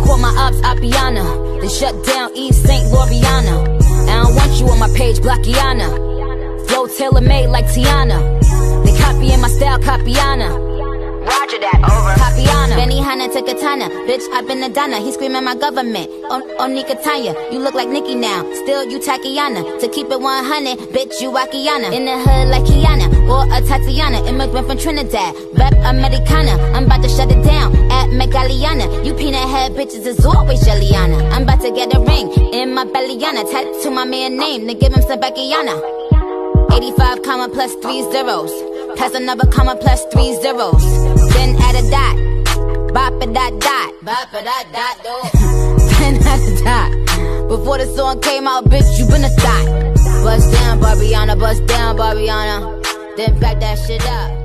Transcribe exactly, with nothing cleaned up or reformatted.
call my ops Appiana. They shut down East Saint Loriana. I don't want you on my page, Blockiana. Flow tailor-made like Tiana. They copying my style, Capiana. Roger that, over. Capiana. Benny Hanna to Katana. Bitch, I've been a Donna. He screaming my government. On, on Nikatanya. You look like Nicki now. Still, you Takiana. To keep it one hundred, bitch, you Akiana. In the hood like Kiana. Or a Tatiana. Immigrant from Trinidad. Rep Americana. I'm about to shut it down. At Megaliana. You peanut head bitches is always Jelliana. I'm about to get a ring. In my bellyana. Tattoo my man name. To give him some Beckiana. eighty-five comma plus three zeros. Plus another comma plus three zeros. Then add a dot. Bop a dot dot. Bop a dot dot dot. Then add a dot. Before the song came out, bitch, you been a thot. Bust down, Barbiana. Bust down, Barbiana. Then back that shit up.